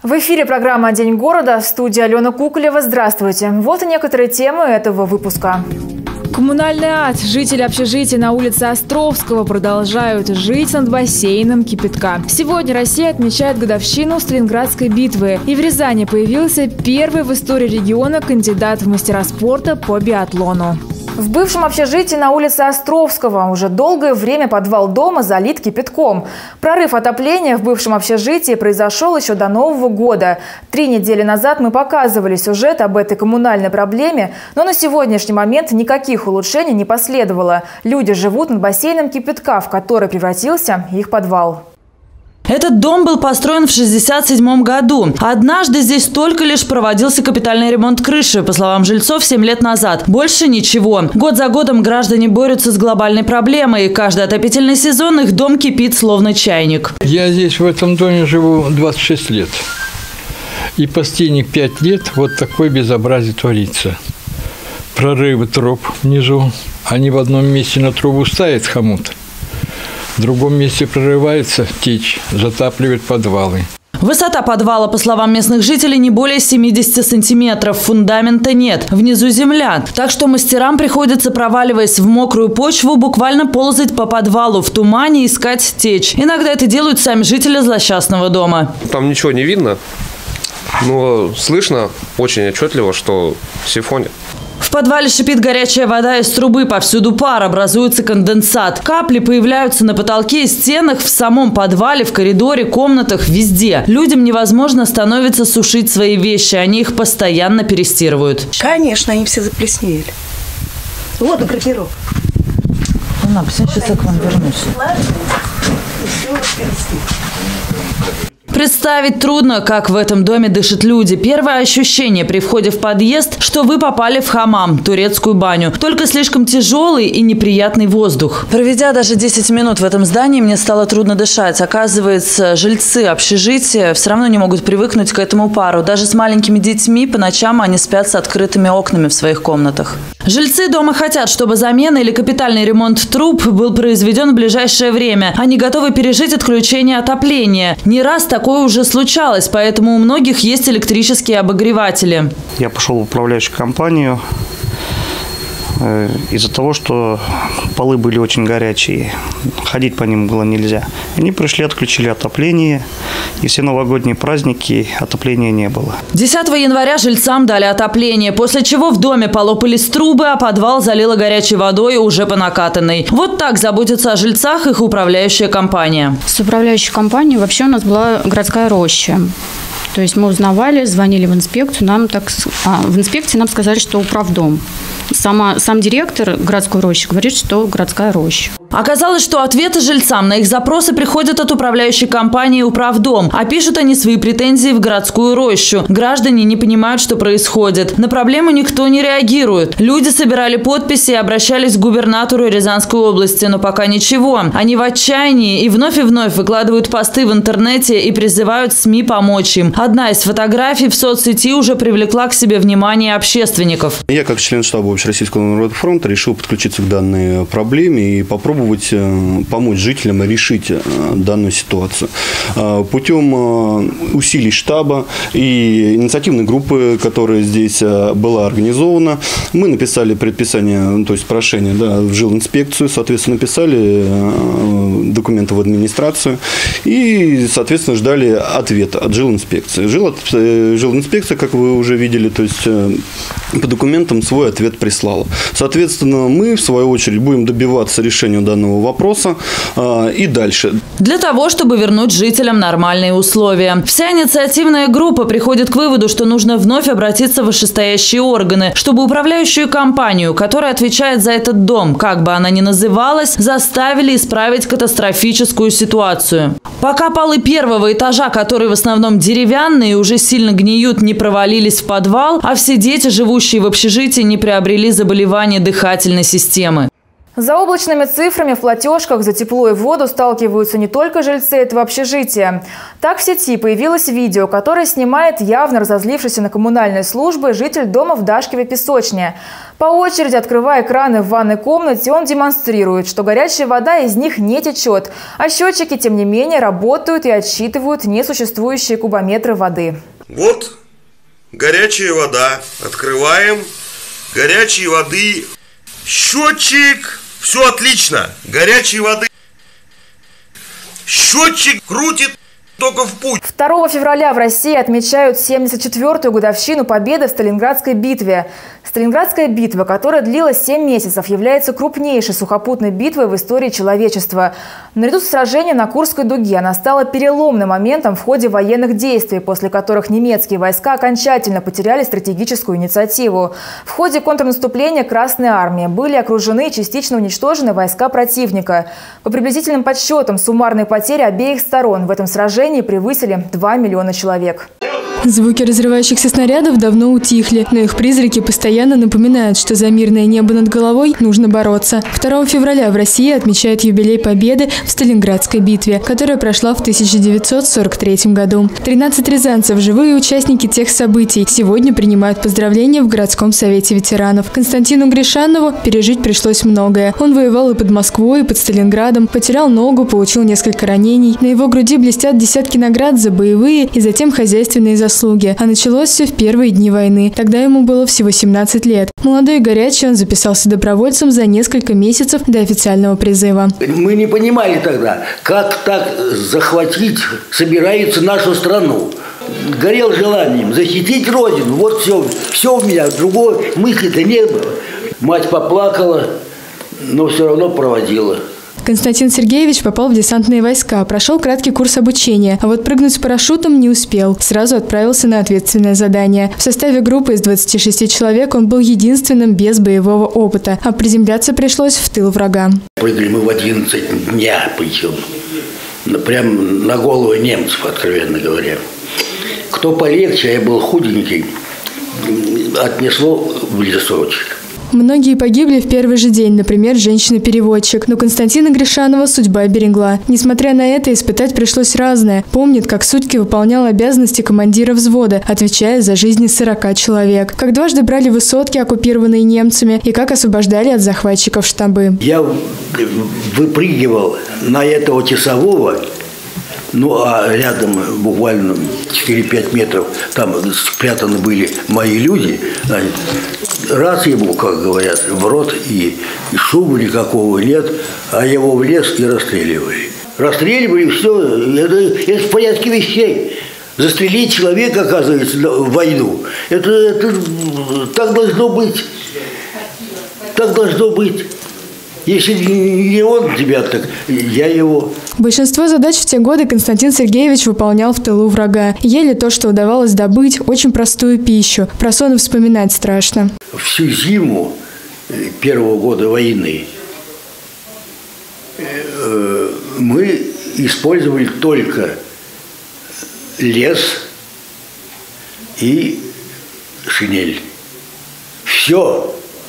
В эфире программа «День города», в студии Алена Куколева. Здравствуйте. Вот и некоторые темы этого выпуска. Коммунальный ад. Жители общежития на улице Островского продолжают жить над бассейном кипятка. Сегодня Россия отмечает годовщину Сталинградской битвы. И в Рязани появился первый в истории региона кандидат в мастера спорта по биатлону. В бывшем общежитии на улице Островского уже долгое время подвал дома залит кипятком. Прорыв отопления в бывшем общежитии произошел еще до Нового года. 3 недели назад мы показывали сюжет об этой коммунальной проблеме, но на сегодняшний момент никаких улучшений не последовало. Люди живут над бассейном кипятка, в который превратился их подвал. Этот дом был построен в 1967 году. Однажды здесь только лишь проводился капитальный ремонт крыши, по словам жильцов, 7 лет назад. Больше ничего. Год за годом граждане борются с глобальной проблемой. Каждый отопительный сезон их дом кипит словно чайник. Я здесь в этом доме живу 26 лет. И последних 5 лет вот такое безобразие творится. Прорывы труб внизу. Они в одном месте на трубу ставят хомут. В другом месте прорывается течь, затапливает подвалы. Высота подвала, по словам местных жителей, не более 70 сантиметров. Фундамента нет. Внизу земля. Так что мастерам приходится, проваливаясь в мокрую почву, буквально ползать по подвалу в тумане, искать течь. Иногда это делают сами жители злосчастного дома. Там ничего не видно, но слышно очень отчетливо, что сифонит. В подвале шипит горячая вода из трубы, повсюду пар, образуется конденсат. Капли появляются на потолке и стенах, в самом подвале, в коридоре, комнатах, везде. Людям невозможно становится сушить свои вещи, они их постоянно перестирывают. Конечно, они все заплесневели. Вот гардероб. Сейчас я к вам вернусь. Представить трудно, как в этом доме дышат люди. Первое ощущение при входе в подъезд, что вы попали в хамам, турецкую баню. Только слишком тяжелый и неприятный воздух. Проведя даже 10 минут в этом здании, мне стало трудно дышать. Оказывается, жильцы общежития все равно не могут привыкнуть к этому пару. Даже с маленькими детьми по ночам они спят с открытыми окнами в своих комнатах. Жильцы дома хотят, чтобы замена или капитальный ремонт труб был произведен в ближайшее время. Они готовы пережить отключение отопления. Не раз такое уже случалось, поэтому у многих есть электрические обогреватели. Я пошел в управляющую компанию из-за того, что полы были очень горячие, ходить по ним было нельзя. Они пришли, отключили отопление, и все новогодние праздники отопления не было. 10 января жильцам дали отопление, после чего в доме полопались трубы, а подвал залило горячей водой уже по накатанной. Вот так заботится о жильцах их управляющая компания. С управляющей компанией вообще у нас была городская роща. То есть мы узнавали, звонили в инспекцию, в инспекции нам сказали, что управдом. Сам директор городской рощи говорит, что городская роща. Оказалось, что ответы жильцам на их запросы приходят от управляющей компании «Управдом», а пишут они свои претензии в городскую рощу. Граждане не понимают, что происходит. На проблему никто не реагирует. Люди собирали подписи и обращались к губернатору Рязанской области, но пока ничего. Они в отчаянии и вновь выкладывают посты в интернете и призывают СМИ помочь им. Одна из фотографий в соцсети уже привлекла к себе внимание общественников. Я, как член штаба Общероссийского народного фронта, решил подключиться к данной проблеме и попробовать помочь жителям решить данную ситуацию. Путем усилий штаба и инициативной группы, которая здесь была организована, мы написали предписание, то есть прошение в жилинспекцию, соответственно, написали документы в администрацию и, соответственно, ждали ответа от жилинспекции. Жилинспекция, как вы уже видели, то есть по документам свой ответ прислала. Соответственно, мы, в свою очередь, будем добиваться решения данного вопроса и дальше. Для того, чтобы вернуть жителям нормальные условия. Вся инициативная группа приходит к выводу, что нужно вновь обратиться в вышестоящие органы, чтобы управляющую компанию, которая отвечает за этот дом, как бы она ни называлась, заставили исправить катастрофическую ситуацию. Пока полы первого этажа, которые в основном деревянные и уже сильно гниют, не провалились в подвал, а все дети, живущие в общежитии, не приобрели заболевания дыхательной системы. За облачными цифрами в платежках за тепло и воду сталкиваются не только жильцы этого общежития. Так в сети появилось видео, которое снимает явно разозлившийся на коммунальные службы житель дома в Дашкевой Песочне. По очереди, открывая краны в ванной комнате, он демонстрирует, что горячая вода из них не течет, а счетчики, тем не менее, работают и отсчитывают несуществующие кубометры воды. Вот горячая вода. Открываем. Горячей воды. Счетчик. Все отлично. Горячей воды. Счетчик крутит только в путь. 2 февраля в России отмечают 74-ю годовщину победы в Сталинградской битве. Сталинградская битва, которая длилась 7 месяцев, является крупнейшей сухопутной битвой в истории человечества. Наряду с сражением на Курской дуге она стала переломным моментом в ходе военных действий, после которых немецкие войска окончательно потеряли стратегическую инициативу. В ходе контрнаступления Красной армии были окружены и частично уничтожены войска противника. По приблизительным подсчетам, суммарные потери обеих сторон в этом сражении превысили 2 миллиона человек. Звуки разрывающихся снарядов давно утихли, но их призраки постоянно напоминают, что за мирное небо над головой нужно бороться. 2 февраля в России отмечают юбилей победы в Сталинградской битве, которая прошла в 1943 году. 13 рязанцев, живые участники тех событий, сегодня принимают поздравления в городском совете ветеранов. Константину Гришанову пережить пришлось многое. Он воевал и под Москвой, и под Сталинградом, потерял ногу, получил несколько ранений. На его груди блестят десятки наград за боевые и затем хозяйственные заслуги. А началось все в первые дни войны. Тогда ему было всего 17 лет. Молодой и горячий, он записался добровольцем за несколько месяцев до официального призыва. Мы не понимали тогда, как так захватить собирается нашу страну. Горел желанием защитить Родину. Вот все у меня, другой мысли-то не было. Мать поплакала, но все равно проводила. Константин Сергеевич попал в десантные войска, прошел краткий курс обучения, а вот прыгнуть с парашютом не успел. Сразу отправился на ответственное задание. В составе группы из 26 человек он был единственным без боевого опыта, а приземляться пришлось в тыл врага. Прыгали мы в 11 дня, причем прям на голову немцев, откровенно говоря. Кто полегче, я был худенький, отнесло в лесочек. Многие погибли в первый же день, например, женщина-переводчик. Но Константина Гришанова судьба берегла. Несмотря на это, испытать пришлось разное. Помнит, как сутки выполнял обязанности командира взвода, отвечая за жизни 40 человек. Как дважды брали высотки, оккупированные немцами, и как освобождали от захватчиков штабы. Я выпрыгивал на этого часового, ну а рядом буквально 4-5 метров там спрятаны были мои люди. Раз ему, как говорят, в рот, и шума никакого нет, а его в лес и расстреливали. Расстреливали, все, это в порядке вещей. Застрелить человека, оказывается, в войну, это так должно быть. Так должно быть. Если не он тебя, так я его. Большинство задач в те годы Константин Сергеевич выполнял в тылу врага. Ели то, что удавалось добыть, очень простую пищу. Про сон вспоминать страшно. Всю зиму первого года войны мы использовали только лес и шинель. Все.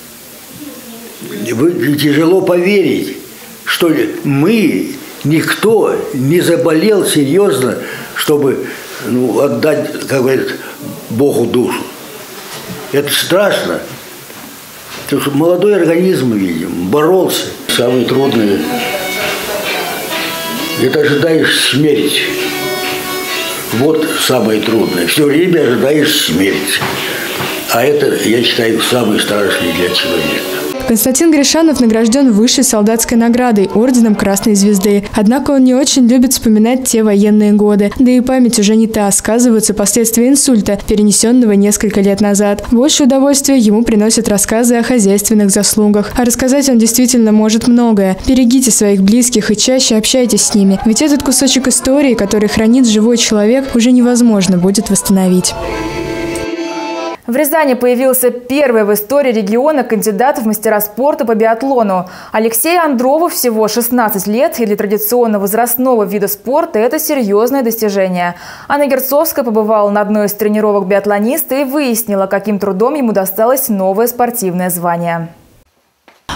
Тяжело поверить, что никто не заболел серьезно, чтобы отдать, как говорят, Богу душу. Это страшно. Потому что молодой организм, видим, боролся. Самое трудное – это ожидаешь смерти. Вот самое трудное. Все время ожидаешь смерти. А это, я считаю, самое страшное для человека. Константин Гришанов награжден высшей солдатской наградой – орденом Красной Звезды. Однако он не очень любит вспоминать те военные годы. Да и память уже не та, сказываются последствия инсульта, перенесенного несколько лет назад. Больше удовольствия ему приносят рассказы о хозяйственных заслугах. А рассказать он действительно может многое. Берегите своих близких и чаще общайтесь с ними. Ведь этот кусочек истории, который хранит живой человек, уже невозможно будет восстановить. В Рязани появился первый в истории региона кандидат в мастера спорта по биатлону. Алексею Андрову всего 16 лет, и для традиционного возрастного вида спорта это серьезное достижение. Анна Герцовская побывала на одной из тренировок биатлониста и выяснила, каким трудом ему досталось новое спортивное звание.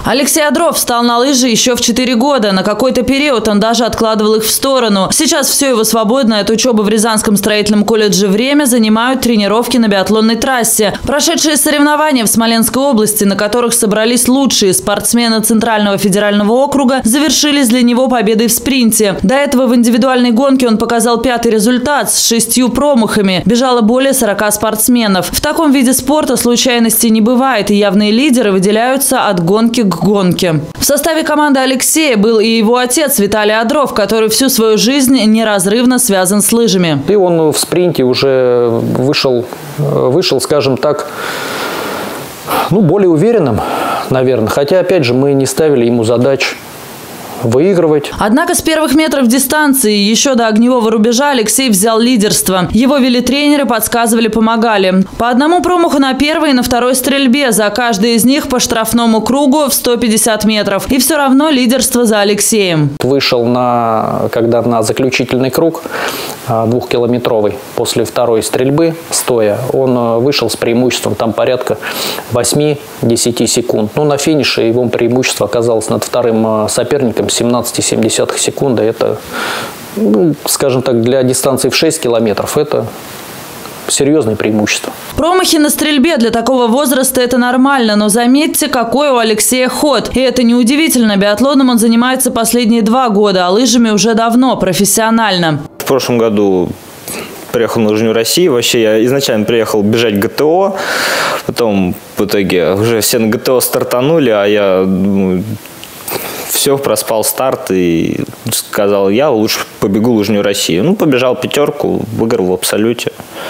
Алексей Одров встал на лыжи еще в 4 года. На какой-то период он даже откладывал их в сторону. Сейчас все его свободное от учебы в Рязанском строительном колледже время занимают тренировки на биатлонной трассе. Прошедшие соревнования в Смоленской области, на которых собрались лучшие спортсмены Центрального федерального округа, завершились для него победой в спринте. До этого в индивидуальной гонке он показал 5-й результат с 6 промахами. Бежало более 40 спортсменов. В таком виде спорта случайностей не бывает, и явные лидеры выделяются от гонки к гонке. В составе команды Алексея был и его отец Виталий Одров, который всю свою жизнь неразрывно связан с лыжами. И он в спринте уже вышел, скажем так, более уверенным, наверное. Хотя, опять же, мы не ставили ему задач выигрывать. Однако с первых метров дистанции еще до огневого рубежа Алексей взял лидерство. Его вели тренеры, подсказывали, помогали. По одному промаху на первой и на второй стрельбе. За каждый из них по штрафному кругу в 150 метров. И все равно лидерство за Алексеем. Вышел когда на заключительный круг 2-километровый. После второй стрельбы, стоя, он вышел с преимуществом там порядка 8-10 секунд. На финише его преимущество оказалось над вторым соперником 17,7 секунды. Это, скажем так, для дистанции в 6 километров это серьезное преимущество. Промахи на стрельбе для такого возраста – это нормально, но заметьте, какой у Алексея ход. И это неудивительно. Биатлоном он занимается последние 2 года, а лыжами уже давно, профессионально. В прошлом году приехал на лыжню России. Вообще я изначально приехал бежать ГТО, потом в итоге уже все на ГТО стартанули, а я все, проспал старт и сказал, я лучше побегу лыжню России. Побежал 5, выиграл в абсолюте.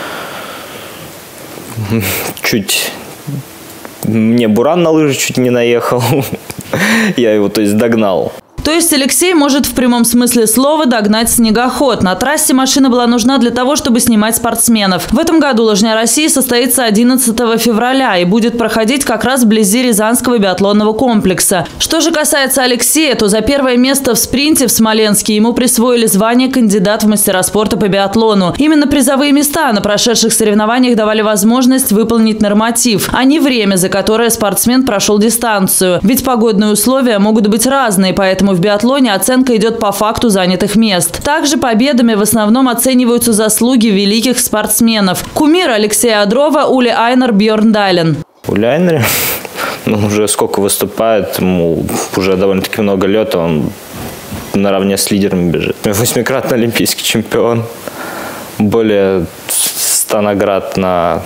Чуть мне буран на лыжи чуть не наехал. Я его, догнал. То есть Алексей может в прямом смысле слова догнать снегоход. На трассе машина была нужна для того, чтобы снимать спортсменов. В этом году лыжня России состоится 11 февраля и будет проходить как раз вблизи Рязанского биатлонного комплекса. Что же касается Алексея, то за первое место в спринте в Смоленске ему присвоили звание кандидат в мастера спорта по биатлону. Именно призовые места на прошедших соревнованиях давали возможность выполнить норматив, а не время, за которое спортсмен прошел дистанцию. Ведь погодные условия могут быть разные, поэтому в биатлоне оценка идет по факту занятых мест. Также победами в основном оцениваются заслуги великих спортсменов. Кумир Алексея Одрова Ули Айнер Бьорндален. Ули Айнер, уже сколько выступает, ему уже довольно-таки много лет, он наравне с лидерами бежит. 8-кратный олимпийский чемпион, более 100 наград на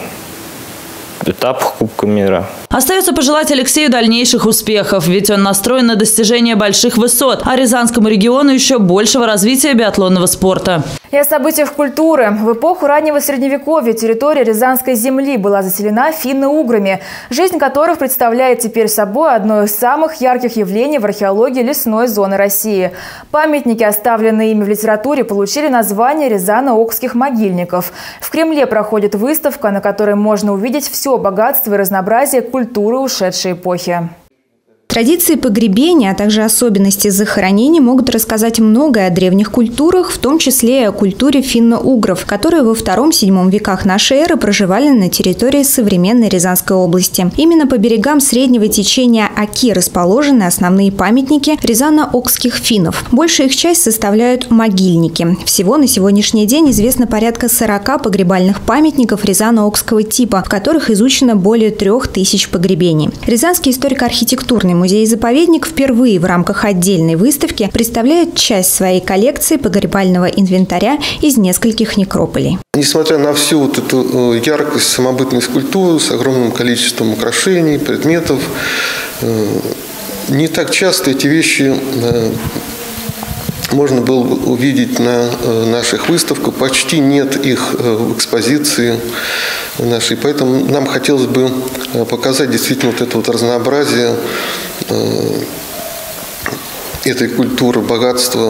этапах Кубка мира. Остается пожелать Алексею дальнейших успехов, ведь он настроен на достижение больших высот, а Рязанскому региону еще большего развития биатлонного спорта. И о событиях культуры. В эпоху раннего Средневековья территория Рязанской земли была заселена финно-уграми, жизнь которых представляет теперь собой одно из самых ярких явлений в археологии лесной зоны России. Памятники, оставленные ими в литературе, получили название Рязано-Окских могильников. В Кремле проходит выставка, на которой можно увидеть все богатство и разнообразие культуры ушедшей эпохи. Традиции погребения, а также особенности захоронений могут рассказать многое о древних культурах, в том числе и о культуре финно-угров, которые во II-VII веках нашей эры проживали на территории современной Рязанской области. Именно по берегам среднего течения Оки расположены основные памятники рязано-окских финнов. Большая их часть составляют могильники. Всего на сегодняшний день известно порядка 40 погребальных памятников рязано-окского типа, в которых изучено более 3000 погребений. Рязанский историко-архитектурный музей-заповедник впервые в рамках отдельной выставки представляет часть своей коллекции погребального инвентаря из нескольких некрополей. Несмотря на всю эту яркость самобытной скульптуры с огромным количеством украшений, предметов, не так часто эти вещи можно было увидеть на наших выставках. Почти нет их в экспозиции нашей. Поэтому нам хотелось бы показать действительно это разнообразие этой культуры, богатство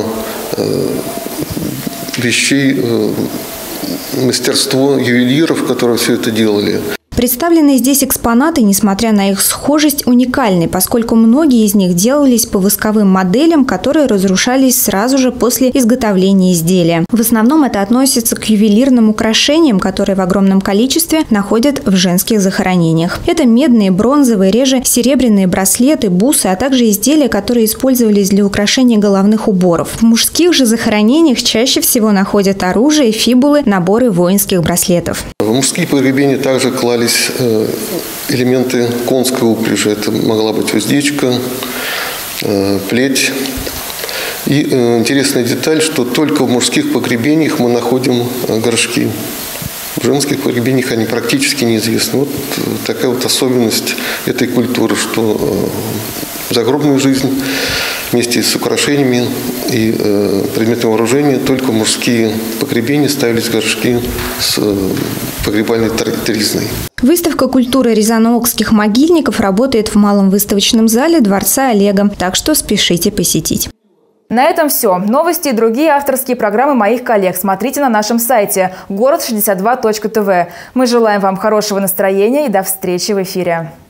вещей, мастерство ювелиров, которые все это делали. Представленные здесь экспонаты, несмотря на их схожесть, уникальны, поскольку многие из них делались по восковым моделям, которые разрушались сразу же после изготовления изделия. В основном это относится к ювелирным украшениям, которые в огромном количестве находят в женских захоронениях. Это медные, бронзовые, реже серебряные браслеты, бусы, а также изделия, которые использовались для украшения головных уборов. В мужских же захоронениях чаще всего находят оружие, фибулы, наборы воинских браслетов. В мужские погребения также клались элементы конской упряжи. Это могла быть уздечка, плеть. И интересная деталь, что только в мужских погребениях мы находим горшки. В женских погребениях они практически неизвестны. Вот такая вот особенность этой культуры, что в загробную жизнь вместе с украшениями и предметами вооружения только в мужские погребения ставились горшки с погребальной тризной. Выставка культуры рязанокских могильников работает в малом выставочном зале Дворца Олега, так что спешите посетить. На этом все. Новости и другие авторские программы моих коллег смотрите на нашем сайте город62.тв. Мы желаем вам хорошего настроения и до встречи в эфире.